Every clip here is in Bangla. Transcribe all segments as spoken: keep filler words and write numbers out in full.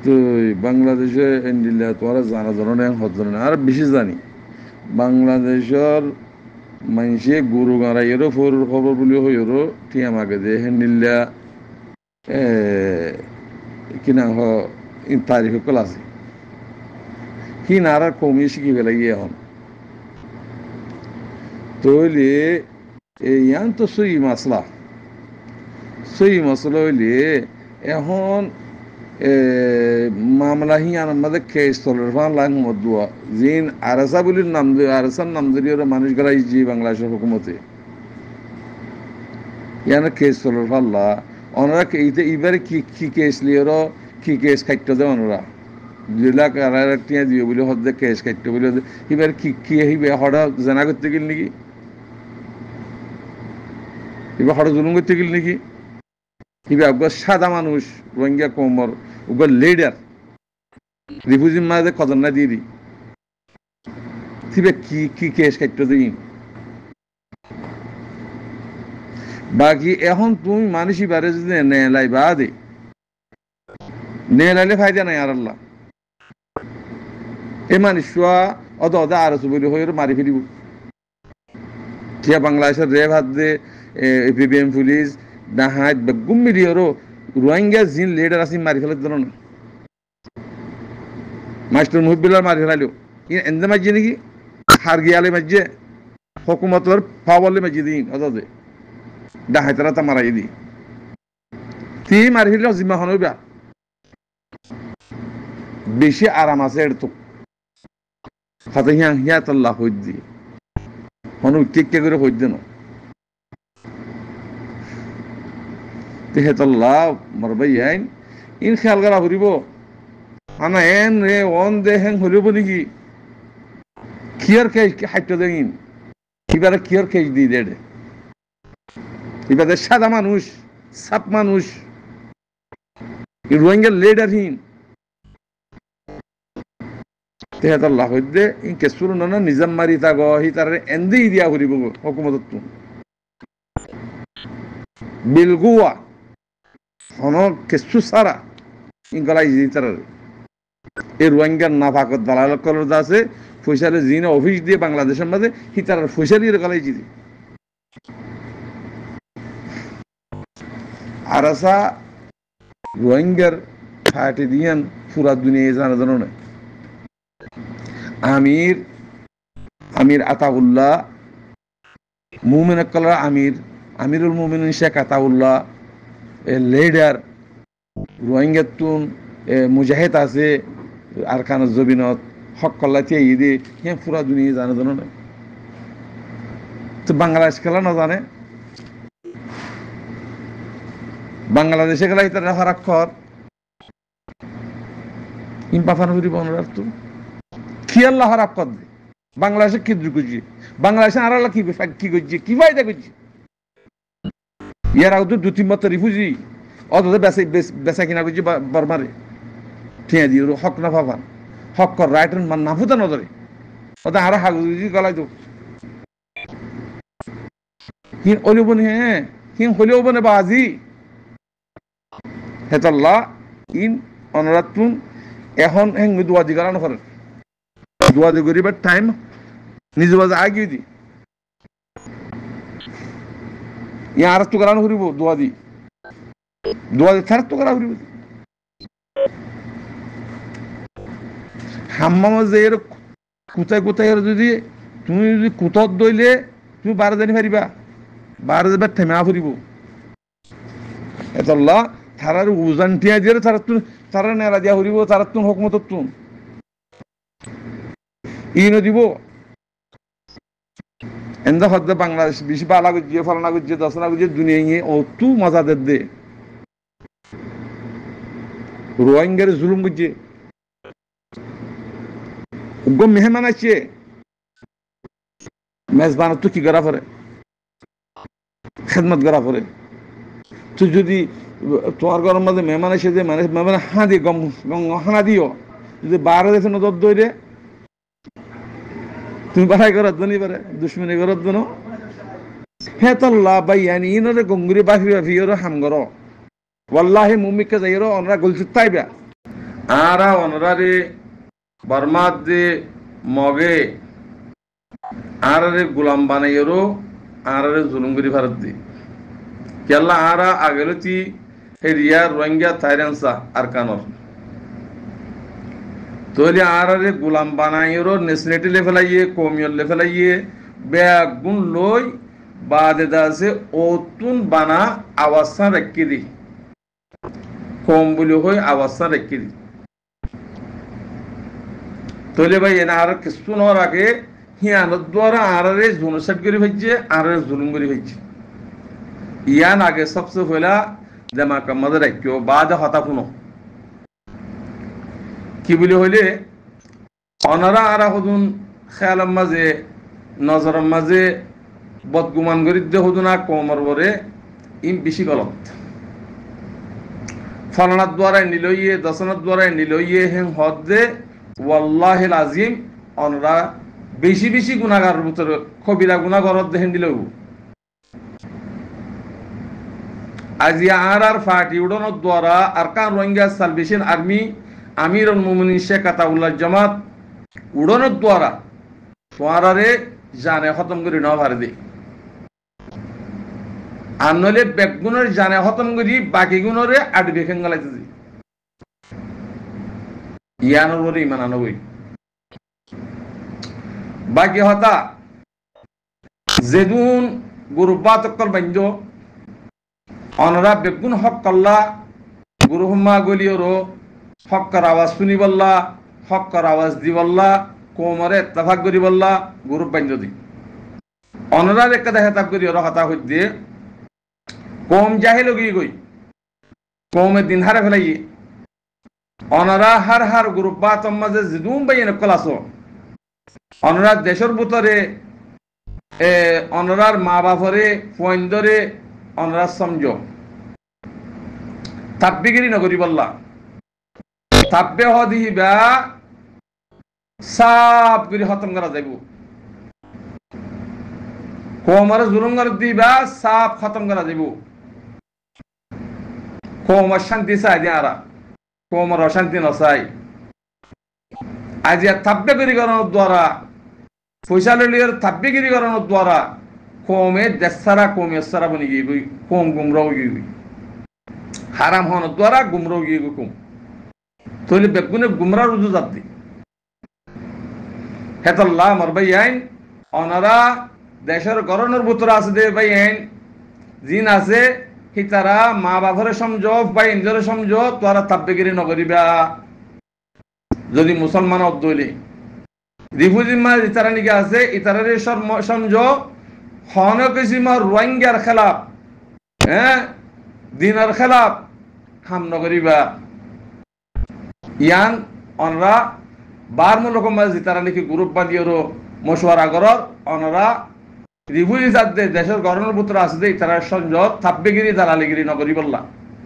তো বাংলাদেশে ইন্ডিয়া তোরা জানা ধরনের হত ধরনের আর বেশি জানি বাংলাদেশের মানুষে গরু গাঁড়াইয়েরও ফোর খবর বলি হইরও টিয়া মাগে দে হেন্ডিল্লা কিনা হ তারিখ কল আছে কি নার কমি শিখি পেলাই এখন তৈলে ইয়ান তো সই মাসলা সই মশলা হইলে এখন মামলা হিয়ান আমাদের কেস তলের ফান লাইন মদুয়া জিন আরসা বলি নাম আরসার নাম ধরি ওরা মানুষ গড়াই জি বাংলাদেশের হুকুমতে ইয়ান কেস তলের ফাল্লা ওনারা এইতে এবারে কি কি কেস লিওর কি কেস খাইতে দেয় ওনারা দুই লাখ আড়াই লাখ টিয়া দিও বলে হদ্দে কেস খাইতে বলে এবার কি কি হিবে হঠাৎ জানা করতে গেল নাকি এবার হঠাৎ জুলুম করতে গেল নাকি এবার একবার সাদা মানুষ রোহিঙ্গা কোমর ওগুলো লিডার রিফিউজি মাঝে কদর না দিয়ে দি কি কি কেস খাইতে দিই বাকি এখন তুমি মানুষই বারে যদি নেলাই বা দে নেলাইলে ফায়দা নাই আর আল্লাহ এ মানুষ অত অত আর বলি হয়ে মারি ফেলিব কিয়া বাংলাদেশের রেব হাত দে এপিবিএম পুলিশ ডাহাত বেগুম মিলিয়রও রোহিঙ্গা জিন লিডার আছে মারি ফেলার জন্য না মাস্টার মুহিবুল্লাহ মারি ফেলাইলো এন্দে মাঝে নাকি হার গিয়ালে মাঝে হকুমতর পাওয়ালে মাঝে দিন অত ডাহাইতারা তা মারাই দি তি মারি ফেললে জিম্মা হনবা বেশি আরাম আছে এর তো হাতে হিয়া হিয়া তাল্লাহ হইত দি হনু টিককে করে হইত দেন তেহেতাল্লাহ মারবাই আইন ইন খেয়াল করা হরিব আনা এন রে অন দে হেং হরিব নাকি কিয়ার কেজ হাইট দেন কিবারে কিয়ার কেজ দি দে এবারে সাদা মানুষ সাপ মানুষ রোহিঙ্গা লিডারহীন তেহাতাল্লাহ হইতে ইনকে শুরু না নিজাম মারি থাক হি তার এন্দি দিয়া করিব হকুমত বিলগুয়া হন কেসু সারা ইনকলাই জি তার এই রোহিঙ্গার না ফাকত দালাল কলর আছে ফয়সালে জিনে অফিস দিয়ে বাংলাদেশের মধ্যে হি তার ফয়সালির গলাই জি আরাসা রোহিঙ্গার ফাটে দিয়ান পুরা দুনিয়া জানা জানো না আমির আমির আতাউল্লাহ মুমিন কলার আমির আমিরুল মুমিনিন শেখ আতাউল্লাহ লিডার রোহিঙ্গাতুন মুজাহিদ আছে আরকান জবিনত হক কল্লাতে ঈদে হ্যাঁ পুরা দুনিয়া জানা জানো না তো বাংলাদেশ খেলা না জানে বাংলাদেশে গেলে তারা হারাক্ষর ইম্পাফান করিব অনুরাগ তো কি আল্লাহ হারাপ কর দে বাংলাদেশে কি করছি বাংলাদেশে আর আল্লাহ কি কি করছে কি ফায়দা করছে ইয়ার আগে তো দু তিন মত রিফিউজি অত বেসা বেসা কিনা করছে বর্মারে ঠিয়া দিয়ে হক না পাবান হক কর রাইট মান না ফুটা নজরে ওটা আরো হাগুজি গলাই তো হিন অলিব নে হ্যাঁ হিন হলিও বনে বাজি হেতাল্লাহ ইন অনুরাতুন এখন হেং দোয়া দি গালানো করেন দোয়া দি করিবার টাইম নিজ বাজে আগিয়ে দি ইয়া আর তো গালানো করিব দোয়া দি দোয়া দি থার তো গালা করিব হাম্মাম যে এর কোথায় কোথায় যদি তুমি যদি কুতত দইলে তুমি বারো জানি পারিবা বারো যাবার থেমা ফুরিব এতাল্লাহ তারার উজান টিয়া দিয়ে তারা তুন তারা নেড়া দিয়া হরিব তারা তুন হকমত তুন ইনো দিব এন্দা হদ্দে বাংলাদেশ বেশি বালা গুজিয়ে ফলনা গুজিয়ে দশনা গুজিয়ে দুনিয়া নিয়ে ও তু মজা দে দে রোহিঙ্গার জুলুম গুজিয়ে উগ্র মেহমান আছে মেজবান তো কি করা পরে খেদমত করা পরে তুই যদি তোমার ঘরের মধ্যে মেহমান এসে যে মানে মেহমান হাঁ দিয়ে গম হানা দিও যদি বারো দেখে নজর দইরে তুমি বাড়াই করার জন্য পারে দুশ্মনী করার জন্য হে তল্লাহ ভাই আনি ইনরে গঙ্গুরি বাফি বাফি ওর হাম করো ওয়াল্লাহি মুমিককে যাইরো ওনরা গলছুত তাইবা আরা অনরারে বর্মাদ দে মগে আরারে গোলাম বানাইরো আরারে জুলুমগিরি ভারত দি কেলা আরা আগেলতি হেরিয়া রোহিঙ্গা থাইরেন্সা আরকানর তোলে আরারে গোলাম বানাইরো নেশনেটি লেভেলাইয়ে কমিয়র লেভেলাইয়ে বেগুন লই বাদে দাসে ওতুন বানা আওয়াজা রেখে দি কম বলে হই আওয়াজা রেখে দি তোলে ভাই এনা আর কিছু ন রাখে হিয়ানোর দ্বারা আরারে জনসাট করে ফেলছে আরারে জুলুম করে ফেলছে ইয়ান আগে সবচেয়ে পহলা দেমাক মধ্যে রাখিও বাদে হতা শুনো কি বলে হইলে অনারা আরা হদুন খেয়ালের মাঝে নজরের মাঝে বদগুমান গরিদ্দে হদুনা কমর বরে ইম বেশি গলত ফলনার দ্বারাই নিলইয়ে দশনার দ্বারাই নিলইয়ে হেং হদ দে ওয়াল্লাহিল আজিম অনরা বেশি বেশি গুনাহগার ভিতরে কবিরা গুনাহ গরদ দেহেন দিলেও আজিয়া আর আর ফাটি উড়ানোর দ্বারা আরকান রোহিঙ্গা সালভেশন আর্মি আমিরুল মুমিনিন শেখ আতাউল্লাহ জামাত উড়ানোর দ্বারা তোয়ারারে জানে খতম করে নেওয়া ভারে দে আর নইলে বেগুনের জানে খতম করি বাকি গুণরে আট বেখেন গালাইতে দি ইয়ানোর বলে ইমান আনবই বাকি হতা যেদুন গুরুবাত অক্কল বাঞ্জ অনরা বেগুন হক কল্লা গুরুহম্মা গলিয়রো হক্কর আওয়াজ শুনি বললা হক্কর আওয়াজ দি বললা কোমরে ইত্তেফাক করি বললা গ্রুপ বাঞ্জ দি অনরা একটা দেখা তাক করি ওরা হতা হই দিয়ে কম জাহিল গিয়ে গই কমে দিন হারে ফেলাই অনরা হার হার গ্রুপ বা তম্মাজে জিদুম বাইন কলাসো অনরা দেশের ভিতরে এ অনরার মা বাপরে ফয়েন্দরে অনরা সমঝ তাব্বিগিরি নগরী বললা তাব্বে হদিবা সাপ করে খতম করা যাইব কোমর জুলুম করে দিবা সাপ খতম করা যাইব কোমর শান্তি চাই দিয়ারা কোমর অশান্তি নচাই আজি তাব্বেগিরি করানোর দ্বারা পয়সা ললিয়ার তাব্বেগিরি করানোর দ্বারা কমে দেশারা কমে সারা বনি গিয়ে গই কম গুমরাও গিয়ে গই হারাম হওয়ার দ্বারা গুমরাও গিয়ে গই কম তাহলে বেগুনে গুমরা রুজু যাত্রী হেতাল্লাহ আমার ভাই আইন অনারা দেশের গরনের ভিতরে আছে দে ভাই আইন জিন আছে হি তারা মা বাপরে সমঝো ভাই ইঞ্জরে সমঝো তোরা তাব্বেগিরি নগরিবা যদি মুসলমান অদ্দইলে রিফুজিমা ইতারা নিকে আছে ইতারারে সমঝো হন কিসিমা রোহিঙ্গার খেলাফ হ্যাঁ দিনের খেলাফ হাম নগরিবা ইয়ান অনরা বার মূলক মাঝে তারা নাকি গ্রুপ বাঁধিয়েরও মশওয়ারা করর অনরা রিফুজি যাতে দেশের গরমের পুত্র আছে দে তারা সংযোগ থাপ্পেগিরি দালালিগিরি নগরী বললা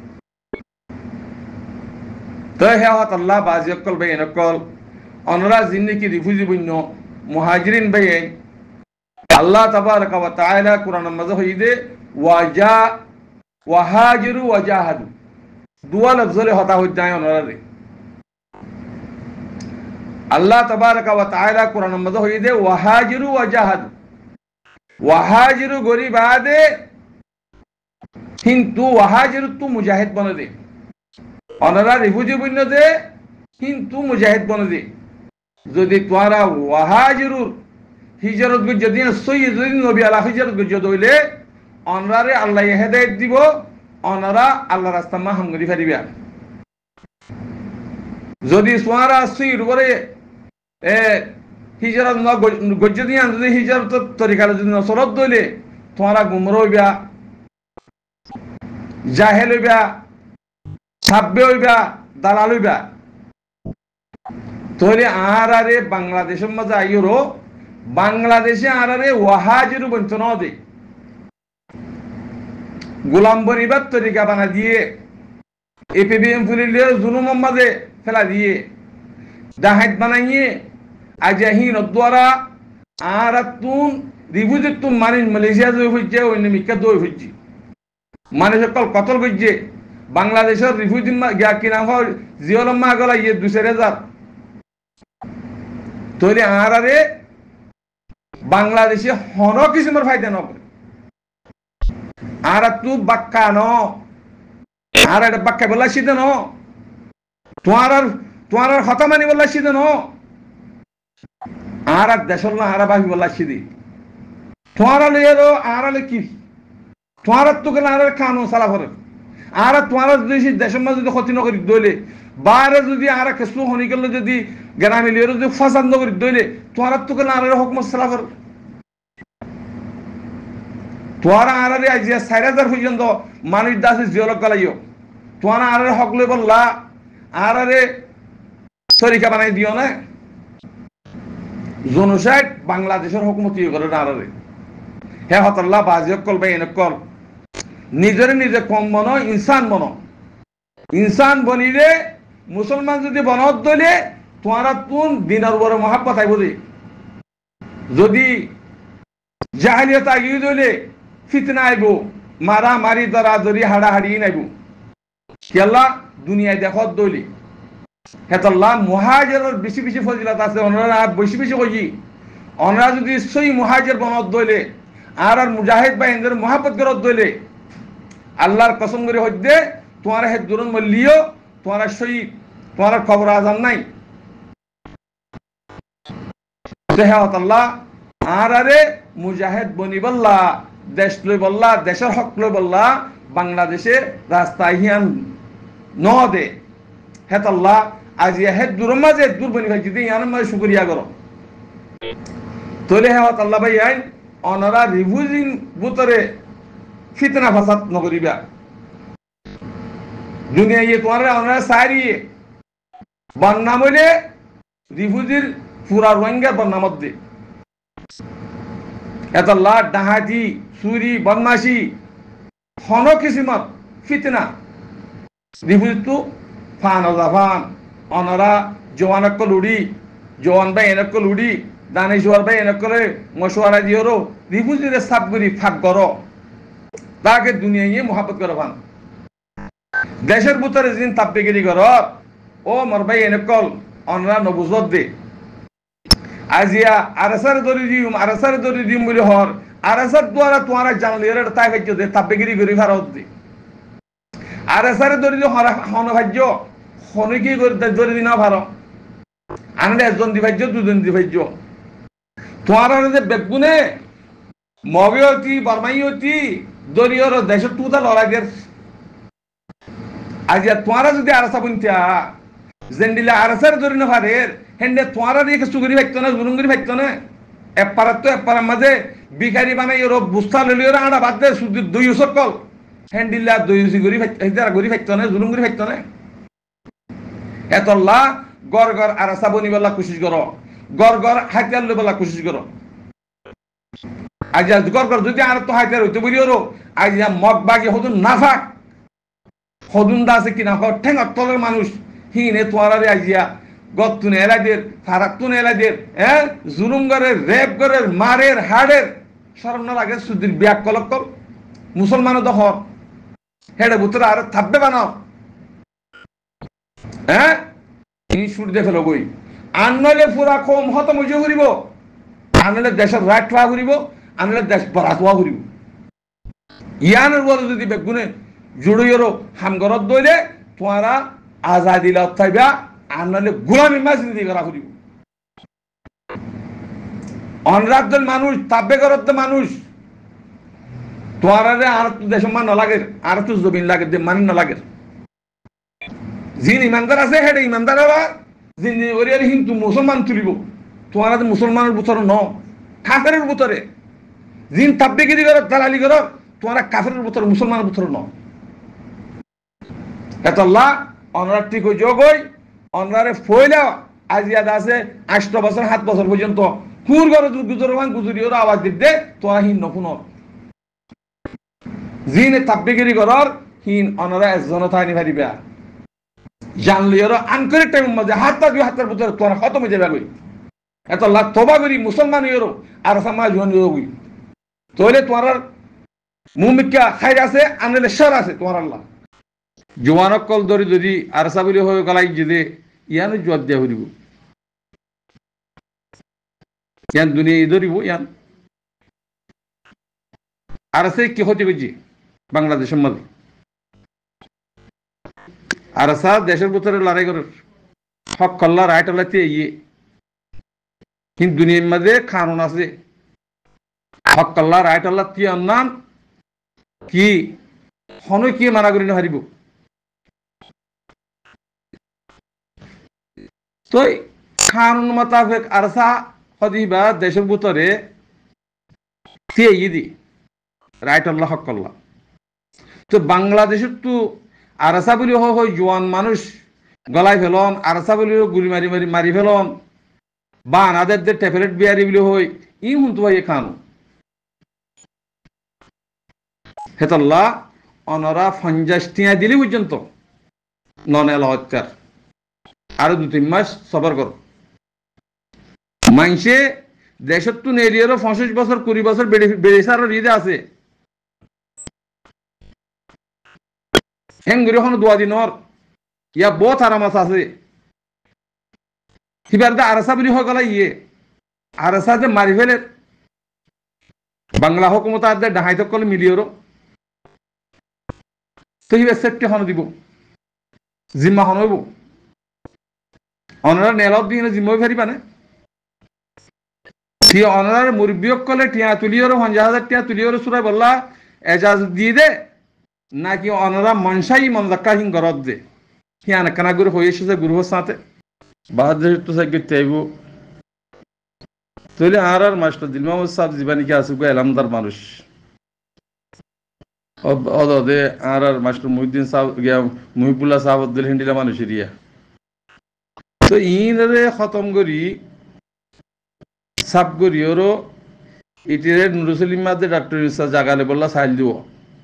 তো হে হত আল্লাহ বাজি অকল ভাই নকল অনরা যিনি নাকি রিফুজি বন্য মুহাজিরিন ভাই আল্লাহ তাবারক ওয়া তাআলা কোরআনের মাঝে হইদে ওয়াজা ওয়াহাজিরু ওয়াজাহাদু দুয়া লফজলে হতা হই যায় অনরা রে আল্লাহ তাবারক ওয়া তাআলা কোরআনের মধ্যে হই দে ওয়াহাজিরু ওয়াজাহাদু ওয়াহাজিরু গরি বাদে কিন্তু ওয়াহাজিরু তু মুজাহিদ বনে দে অনরা রিফুজি বন্য দে কিন্তু মুজাহিদ বনে দে যদি তোরা ওয়াহাজিরুর হিজরত গো যদি সৈয়দ নবী আলা হিজরত গো দইলে অনরারে আল্লাহ হেদায়েত দিব অনরা আল্লাহর রাস্তা মাহম গরি ফারিবা যদি সোয়ারা সৈয়দ করে এ হিজরত ন গজ্জদিয়ান যদি হিজরত তরিকা যদি নসরত দইলে তোরা গুমরা হইবা জাহেল হইবা সাব্বে হইবা দালাল হইবা তাহলে আহারে বাংলাদেশের মাঝে আইরো বাংলাদেশে আহারে ওয়াহাজিরু বন্ত ন দে গোলাম বনিবার তরিকা বানা দিয়ে এপিবিএম ফুলিলে জুলুম মাঝে ফেলা দিয়ে ডাহাত বানাইয়ে আজাহিন দ্বারা আর তুন রিভুজে তুম মানে মালয়েশিয়া জয় হইছে অন্য মিকা দই হইছে মানে সকল কতল গইছে বাংলাদেশের রিফিউজি গিয়া কিনা হয় জিওলম মা গলা ইয়ে দুই চার হাজার তৈরি আর আরে বাংলাদেশে হন কিসিমের ফায়দা নকরে আর তু বাক্কা ন আর এটা বাক্কা বলা সিদ্ধ ন তোমার আর তোমার আর হতা মানি বলা সিদ্ধ ন আর আর দেশল না আর ভাবি বলা সিদ্ধি তোমার আলে এরো আর আলে কি তোমার তো কেন আর কানো সালা করে আর তোমার যদি দেশের মাঝে যদি ক্ষতি নকরি দইলে বাইরে যদি আর কিছু হনি গেলে যদি গ্রামে লিয়ে যদি ফাসাদ নকরি দইলে তোমার তো কেন আর হকমত সালা করে তোমার আর আজ চার হাজার পর্যন্ত মানুষ দাসে জিওলক গলাইও তোমার আর হক লই বললা আর আরে তরিকা বানাই দিও না জনসাইড বাংলাদেশের হকমত ইয়ে করে না আর হে হতল্লা বাজি কল বা এনে কল নিজরে নিজে কম মনো ইনসান মনো ইনসান বনিলে মুসলমান যদি বনত দলে তোমার তুন দিনের বড় মহাব্বত আইব দে যদি জাহিলিয়ত আগিয়ে দলে ফিতনা আইব মারা মারি দরা দরি হাড়া হাড়ি নাইব কেলা দুনিয়ায় দেখত দলে হেতল্লা মুহাজিরের বেশি বেশি ফজিলত আছে ওনারা বেশি বেশি কই ওনারা যদি সই মুহাজির বনত দলে আর আর মুজাহিদ বা এদের মহাব্বত করত দলে আল্লাহর কসম করে হইতে তোমার হে দুরন মল্লিও তোমার শহীদ তোমার খবর আজান নাই সেহাত আল্লাহ আর আরে মুজাহিদ বনি বল্লা দেশ লই বল্লা দেশের হক লই বল্লা বাংলাদেশে রাস্তায় হিয়ান ন দে হেত আল্লাহ আজ হে দুরন মাঝে দূর বনি ভাই যদি ইয়ান মাঝে শুকরিয়া করো তোলে হেত আল্লাহ ভাই আইন অনারা রিভিউজিং বুতরে ফিতনা ফাসাদ নগরিবা দুনিয়া ইয়ে তোমার আমরা সারিয়ে বন্যা বলে রিফিউজির পুরা রোহিঙ্গার বন্যা মধ্যে এত লাট ডাহাতি চুরি বদমাশি হন কিসিমত ফিতনা রিফিউজি তো ফান অজাফান অনরা জওয়ানক লুড়ি জওয়ান ভাই এনেক লুড়ি দানেশ্বর ভাই এনেকলে মশওয়ারা দিওরো রিফিউজিরে সাবগুরি ফাঁক করো তাকে দুনিয়া ইয়ে মোহাব্বত করো ফান দেশের ভিতরে যেদিন তাপ্পিগিরি কর ও মর ভাই এনেকল অনরা নবুজত দে আজিয়া আরসার দরি দিম আরসার দরি দিম বলে হর আরসার দ্বারা তোমারা জানলে এর তাই ভাজ্য দে তাপ্পিগিরি করি ভারত দে আরসার দরি দি হন ভাজ্য হনে কি করে দরি দিনা ভার আনলে একজন দি ভাজ্য দুজন দি ভাজ্য তোমারা যে বেগুনে মবিয়তি বর্মাইয়তি দরিয়র দেশের তুদা লড়াইয়ের আজ তোমারা যদি আরসা বুনতা জেন্ডিলা আরসার দরি না পারের হেন্ডে তোমারা দিয়ে সুগরি ভাইতো না জুরুঙ্গরি ভাইতো না এপারাত তো এপারার মাঝে বিকারি বানাই ওর বুস্তা ললিওর আড়া বাদ দে শুধু দুই সকল হেন্ডিলা দুই গরি ভাইতো গরি ভাইতো না জুরুঙ্গরি ভাইতো না এতল্লা গড় গড় আরসা বনিবলা কোশিশ করো গড় গড় হাতিয়ার লইবলা কোশিশ করো আজ গড় গড় যদি আর তো হাতিয়ার হইতে বলিওর আজ মগ বাগি হদুন নাফাক হদুন দা আছে কিনা ঠেঙ্গ তলের মানুষ হিনে তোয়ারে আজিয়া গতুন এলাদের ফারাতুন এলাদের হ্যাঁ জুলুম করে রেপ করে মারের হাড়ের শরম না লাগে সুদির ব্যাগ কলক কল মুসলমান দহর হেডে বুতরা আর থাকবে বানাও হ্যাঁ এই সুর দেখে লগই আনলে পুরা কম হত মজে ঘুরিব আনলে দেশের রাইট হওয়া ঘুরিব আনলে দেশ বরাত হওয়া ঘুরিব ইয়ানের বড় যদি বেগুনে জুড়িয়েরও হামগরত দইলে তোমারা আজাদি লাভ থাকবা আনলে গোলামি মাজদি করা ঘুরিব অনরাজ্যের মানুষ তাব্বে করত মানুষ তোমার আর দেশ মান লাগে আর তো জমিন লাগে মান না লাগে যিনি ইমানদার আছে হেডে ইমানদার হওয়া যিনি ওরিয়ার হিন্দু মুসলমান তুলিব তোমার মুসলমানের ভিতর ন কাফেরের ভিতরে যিন তাব্বিগিরি করো দালালি করো তোমার কাফেরের ভিতর মুসলমানের ভিতর ন এতল্লা অনরা ঠিক যোগই অনরারে ফইলা আজিয়াদ আছে আষ্ট বছর সাত বছর পর্যন্ত কুর ঘর গুজরমান গুজরি ওরা আওয়াজ দিতে তোরা হিন নকুন যিনি তাব্বিগিরি করর হিন অনরা একজন থাইনি পারিবা জানলি ওরা আনকরে টাইম মধ্যে হাতটা দুই হাতের ভিতরে তোরা খতম হয়ে যাবে গই এত লাখ তোবা করি মুসলমান ইয়েরো আর সমাজ হন যোগই তোলে তোমার মুমিকা খাইর আছে আনলে শর আছে তোমার আল্লাহ জোৱানসকল ধৰি ধৰি আৰচা বুলি হৈ গলাই যে ইয়ানো জোৱাত দিয়া ফুৰিব ইয়ান দুনিয়া ধরিব ইয়ান আরসে কি ক্ষতি করছে বাংলাদেশের মাঝে আরসা দেশের ভিতরে লড়াই করে হক কল্লা রাইট হলাতে ইয়ে কিন্তু দুনিয়ার মাঝে কানুন আছে হক কল্লা রাইট হলাতে অন্যান কি হন কি মানা করি হারিব তো কানুন মোতাবেক আরসা হদিবা দেশের ভিতরে তে ইদি রাইট আল্লাহ হক আল্লাহ তো বাংলাদেশের তো আরসা বলি হয় জোয়ান মানুষ গলায় ফেলন আরসা বলি গুলি মারি মারি মারি ফেলন বা আনাদের ট্যাবলেট বিয়ারি বলি হয় ই হুন তো ভাই খানো হেতাল্লাহ অনরা পঞ্চাশ টিয়া দিলে পর্যন্ত নন এলা হত্যার আরো দু তিন মাস সফর কর মাইসে দেশত তো নেরিয়ারও পঁচিশ বছর কুড়ি বছর বেড়েছে আরো হৃদয় আছে হেঙ্গুরি এখন দোয়া দিনর ইয়া বহুত আরামাস আছে হিবার দা আরসা বলি হয়ে গেল ইয়ে আরসা যে মারি ফেলে বাংলা হুকুমত আর ডাহাই তো কলে মিলিয়রও তো হিবার সেফটি হন দিব জিম্মা হন হইব অনারা নেলত দিয়ে জিম্মা ফেরিবা না সি অনার মুরব্বিয়ক কলে টিয়া তুলিয়র পঞ্চাশ হাজার টিয়া তুলিয়র সুরাই বললা এজাজ দিয়ে দে নাকি অনারা মনসাই মনজাক্কা হিং গরদ দে হিয়ান কানা গুরু হয়েছে যে গুরুর সাথে বাহাদুর তো সে গিয়ে তেইব তাহলে আর আর মাস্টার দিল মোহাম্মদ সাহেব জীবানী কি আসুক এলামদার মানুষ অদে আর আর মাস্টার মুহিউদ্দিন সাহেব গিয়া মুহিবুল্লাহ সাহেব দিল হিন্দিলা মানুষের ইয়া তো ইনরে খতম করি সাব করি ওরও ইটিরে নুরুসলিম মাদে ডাক্তার ইসা জাগালে বললা সাইল দিব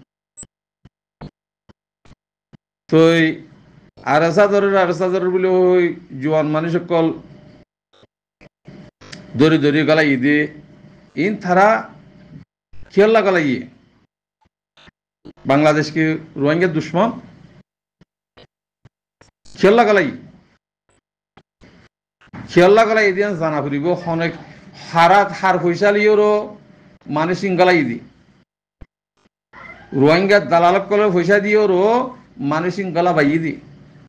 তো আরসা ধরের আরসা ধরের বলে ওই জোয়ান মানুষ সকল দড়ি দড়ি গলাই দিয়ে ইন থারা খেয়াল্লা গলাই বাংলাদেশকে রোহিঙ্গা দুশ্মন খেয়াল্লা গলাই খেয়াল্লা গলাই দিয়ে জানা ফুরিব অনেক হারাত হার পয়সালিওরও মানুষ গলাই দি রোহিঙ্গা দালালক কলে পয়সা দিওরও মানুষ গলা বাইয়ে দি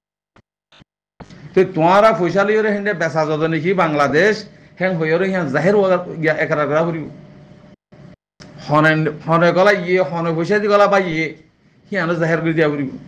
তো তোমারা পয়সালিওর হেঁটে বেচা যত নাকি বাংলাদেশ হ্যাং হইয়ার হিয়া জাহের একারা করা ফুরিব হনে হনে গলা ইয়ে হনে পয়সা দি গলা বাইয়ে হিয়ানো জাহের করে দিয়া ফুরিব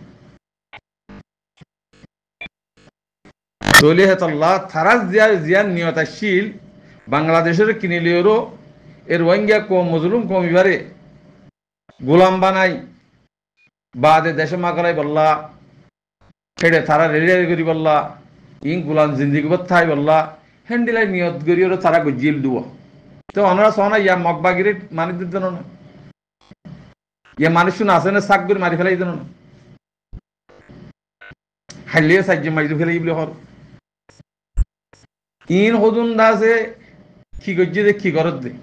চলে হেতল্লা থারাস দিয়া জিয়ান নিয়তাশীল বাংলাদেশের কিনিলিওরও এর রোহিঙ্গা কম মজলুম কম এবারে গোলাম বানাই বাদে দেশে মাকড়াই বললা হেডে তারা রেডি করি বললা ইং গোলাম জিন্দিগি থাই বললা হ্যান্ডিলাই নিয়ত করি ওরা তারা গজিল দিব তো অনারা সহনা ইয়া মগবাগিরি মানি দিত না ইয়া মানুষ শুনে আসে না শাক করে মারি ফেলাই দিত না হাইলিয়ে সাহায্য মারি ফেলাই বলে হর ইন হদুন দাসে কি গজ্জি দে কি করত দে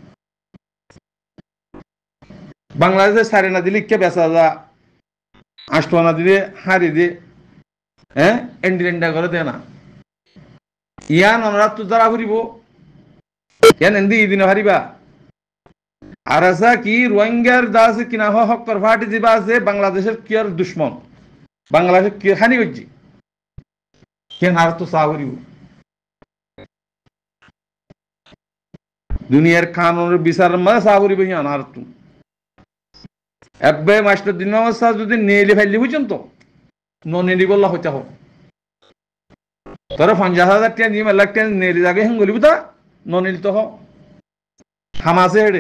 বাংলাদেশে সারে না দিলে কে বেচা যা আষ্টনা দিলে হারি দে হ্যাঁ এন্ডিলেন্ডা করে দে না ইয়ান অনরাত তো দ্বারা ফুরিব ইয়ান এন্দি দিন হারিবা আরসা কি রোহিঙ্গার দাস কিনা হক্কর ফাটি দিবা আছে বাংলাদেশের কি আর দুশ্মন বাংলাদেশের কি হানি গজ্জি কেন আর তো সা ফুরিব দুনিয়ার কানুনের বিচার মানে সা ফুরিব ইয়ান আর তো এব্বে মাস্টার দিন অবস্থা যদি নেলি ফেললি বুঝছেন তো নেলি বললা হইতে হোক তোরা পঞ্চাশ হাজার টাকা নিয়ে লাখ টাকা নেলি যাবে হেন গলিব তা নিল তো হোক হামাসে হেডে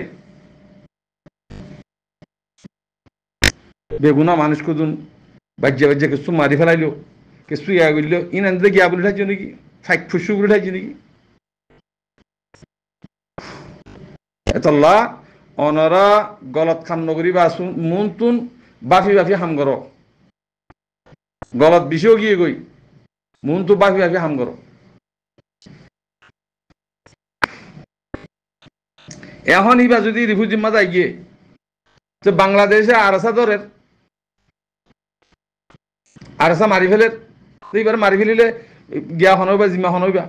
বেগুনা মানুষ কুদুন বাজ্যা বাজ্যা কিছু মারি ফেলাইলো কিছু ইয়া করল ইন আনতে গিয়া বলে ঠাইছো নাকি ফাইক ফুসু করে ঠাইছো নাকি এতল্লা অনরা গলত খাম নগরী বা মন তুন বাফি বাফি হাম কর গলত বিষও গিয়ে গই মন তো বাফি বাফি হাম কর এখন ইবা যদি রিফিউজি মাঝে গিয়ে তো বাংলাদেশে আরসা ধরের আর আসা মারি ফেলে এইবার মারি ফেলিলে গিয়া হন হইবা জিম্মা হন হইবা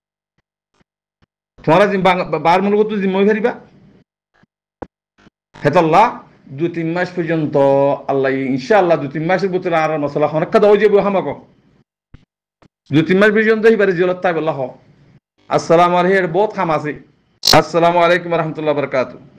তোমরা বার মূল তো জিম্মাই ফেরিবা হেতাল্লাহ দু তিন মাস পর্যন্ত আল্লাহ ইনশাআল্লাহ দু তিন মাসের ভিতরে আর মশলা অনেকটা দাও যাবো হামাক দু তিন মাস পর্যন্ত এবারে জিলত তাই বললা হ আসসালামু আলাইকুম বহুত খাম আছে আসসালামু আলাইকুম রহমতুল্লাহ বরকাত